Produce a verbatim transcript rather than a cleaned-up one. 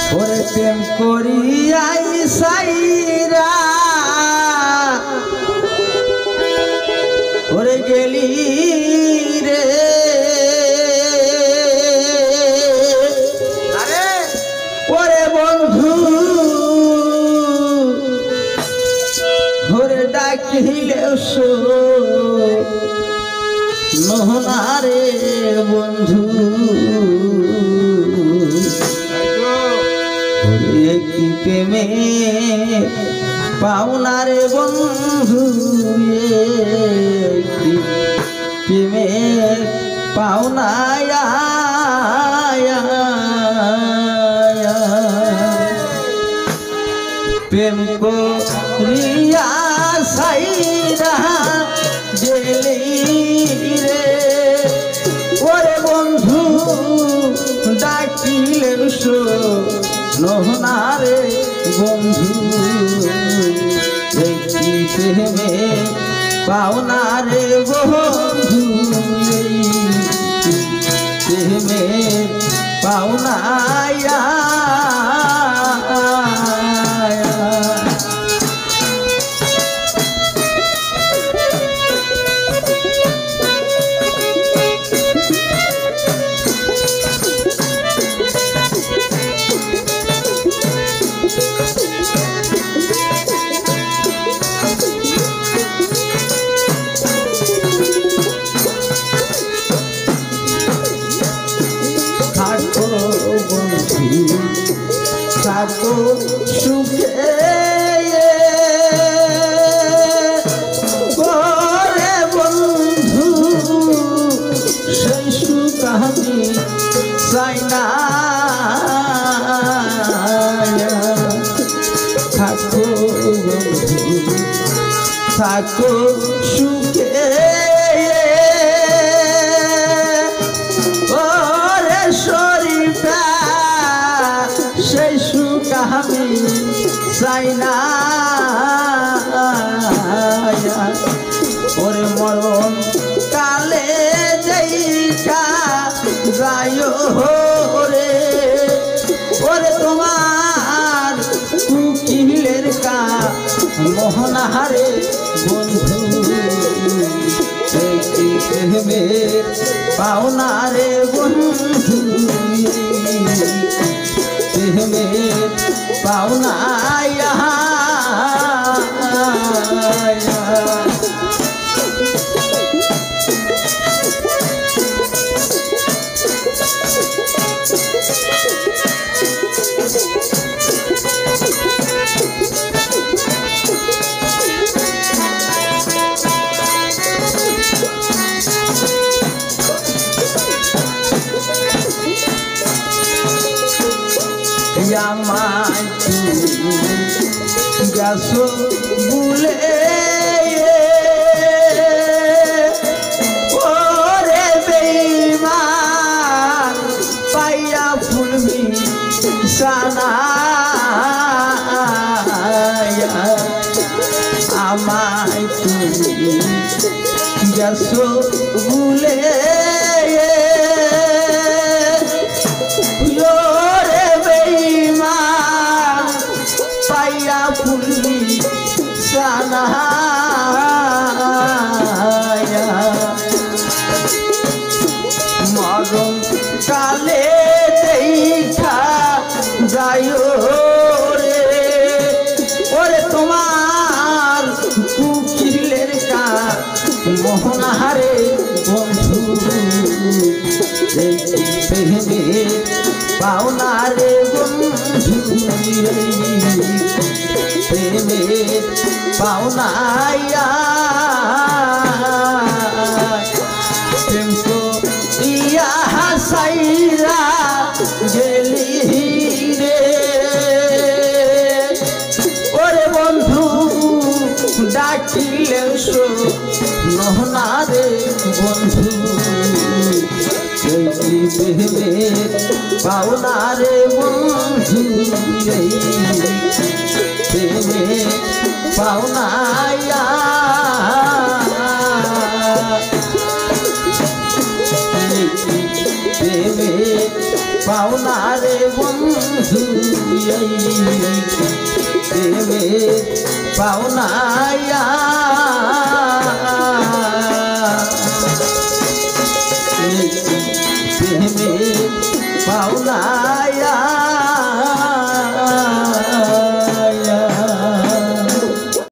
ওরে প্রেম করিয়াই সাইরা ওরে গেলি রে ওরে বন্ধু ওরে ডাকিলে নহনারে বন্ধু কি প্রেমে পাওনারে বন্ধু কি প্রেমে পাওনায়া প্রেম করিয়া সাইরা গেলি রে ওরে বন্ধু ডাকিলে নহনারে বন্ধু একটি প্রেমে পাওনারে বন্ধু প্রেমে পাওনায়া থাকো সুখে ওরে বন্ধু সেই সুখ আমি চাই না থাকো বন্ধু থাকো সুখে ওরে শরীরটা সেই সুখ আমি চাই না ওরে মরণ কালে যেইকা যায় রে ওরে তোমার কুকিলের কা মোহনাহারে বন্ধু প্রেমে পাওনারে বন্ধু প্রেমে পাওনায়া আমায় তুমি গেছো ভুলে ওরে বেঈমান পাইয়া ফুলমি সানা আমায় তুমি গেছো ভুলে ফুললি সানায়া মরণ কালে দেখা যায় রে ওরে তোমার কুকিলের কা মোহনাহারে বন্ধু প্রেমে পাওনারে বন্ধু প্রেমে পাওনায়া প্রেম করিয়া সাইরা গেলি রে ওরে বন্ধু ডাকিলে নহনারে বন্ধু প্রেমে পাওনারে বন্ধু প্রেমে পাওনায়া প্রেমে পাওনা রে বন্ধু প্রেমের পাওনা